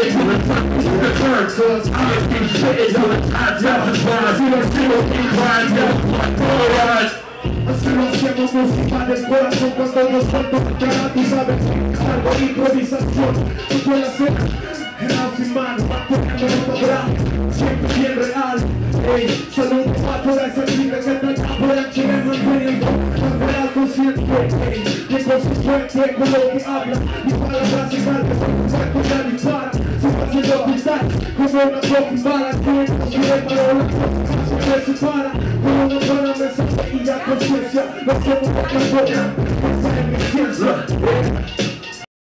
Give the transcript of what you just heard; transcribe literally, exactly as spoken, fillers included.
spit till the top is the curve. So it's hard to keep spitting till the top satisfies. You don't see no inclines, yeah, like polarized. Así lo hacemos música del corazón cuando nos cuento cara, tú sabes, algo de improvisación, tú puedes hacer en la firmar, actuando en obra, siempre bien real. Ey, saludo a toda esa chica que está acá por el chileno manteniendo la real consciente, ey, que consecuente con lo que habla, y palabras se cargan, por supuesto ya dispara, se va haciendo pintar como una fucking bala, que no quiere para la cosa, se separa, con una buena mensaje y ya conciencia, no somos la cambia, esa es mi ciencia.